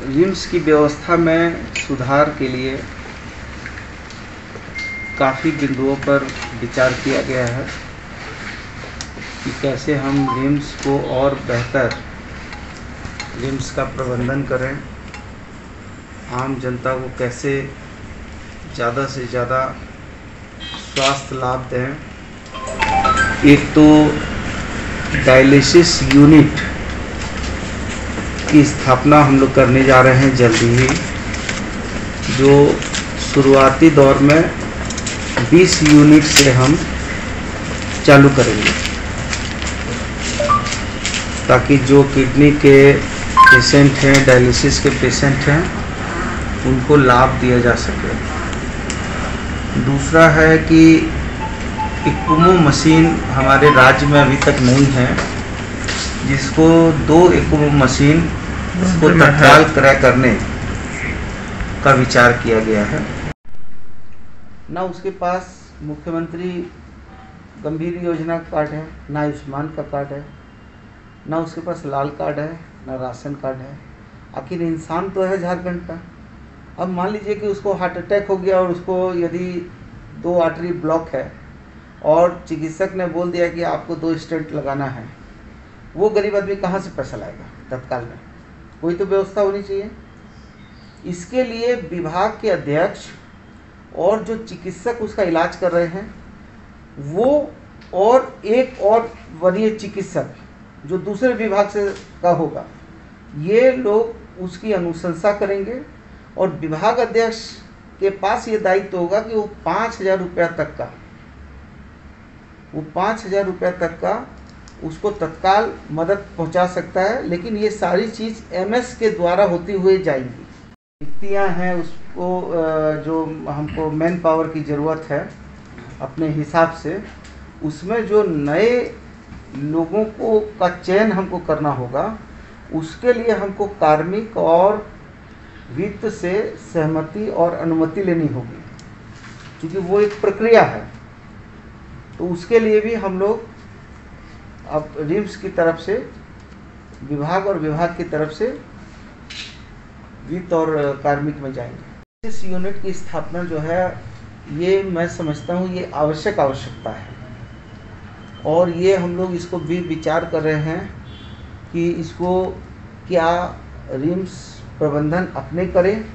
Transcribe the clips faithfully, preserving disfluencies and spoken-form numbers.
RIMS की व्यवस्था में सुधार के लिए काफ़ी बिंदुओं पर विचार किया गया है कि कैसे हम रिम्स को और बेहतर रिम्स का प्रबंधन करें, आम जनता को कैसे ज़्यादा से ज़्यादा स्वास्थ्य लाभ दें। एक तो डायलिसिस यूनिट की स्थापना हम लोग करने जा रहे हैं जल्दी ही, जो शुरुआती दौर में बीस यूनिट से हम चालू करेंगे, ताकि जो किडनी के पेशेंट हैं, डायलिसिस के पेशेंट हैं, उनको लाभ दिया जा सके। दूसरा है कि इक्मो मशीन हमारे राज्य में अभी तक नहीं है, जिसको दो इक्मो मशीन को तत्काल क्रय करने का विचार किया गया है। ना उसके पास मुख्यमंत्री गंभीर योजना का कार्ड है, ना आयुष्मान का कार्ड है, ना उसके पास लाल कार्ड है, ना राशन कार्ड है। आखिर इंसान तो है झारखंड का। अब मान लीजिए कि उसको हार्ट अटैक हो गया और उसको यदि दो आर्टरी ब्लॉक है और चिकित्सक ने बोल दिया कि आपको दो स्टेंट लगाना है, वो गरीब आदमी कहाँ से पैसा लाएगा तत्काल में? कोई तो व्यवस्था होनी चाहिए। इसके लिए विभाग के अध्यक्ष और जो चिकित्सक उसका इलाज कर रहे हैं वो, और एक और वरीय चिकित्सक जो दूसरे विभाग से का होगा, ये लोग उसकी अनुशंसा करेंगे और विभाग अध्यक्ष के पास ये दायित्व होगा कि वो पाँच हजार रुपया तक का वो पाँच हजार रुपया तक का उसको तत्काल मदद पहुंचा सकता है। लेकिन ये सारी चीज़ एमएस के द्वारा होती हुई जाएंगी। रिक्तियाँ हैं, उसको जो हमको मैन पावर की ज़रूरत है अपने हिसाब से, उसमें जो नए लोगों को का चयन हमको करना होगा, उसके लिए हमको कार्मिक और वित्त से सहमति और अनुमति लेनी होगी, क्योंकि वो एक प्रक्रिया है। तो उसके लिए भी हम लोग अब रिम्स की तरफ से, विभाग और विभाग की तरफ से वित्त और कार्मिक में जाएंगे। इस यूनिट की स्थापना जो है, ये मैं समझता हूँ ये आवश्यक आवश्यकता है, और ये हम लोग इसको भी विचार कर रहे हैं कि इसको क्या रिम्स प्रबंधन अपने करें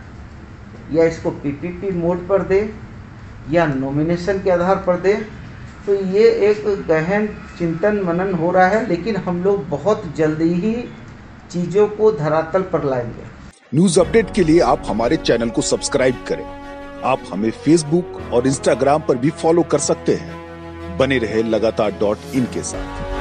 या इसको पीपीपी मोड पर दे या नॉमिनेशन के आधार पर दे। तो ये एक गहन चिंतन मनन हो रहा है, लेकिन हम लोग बहुत जल्दी ही चीज़ों को धरातल पर लाएंगे। न्यूज अपडेट के लिए आप हमारे चैनल को सब्सक्राइब करें। आप हमें फेसबुक और इंस्टाग्राम पर भी फॉलो कर सकते हैं। बने रहे लगातार डॉट इन के साथ।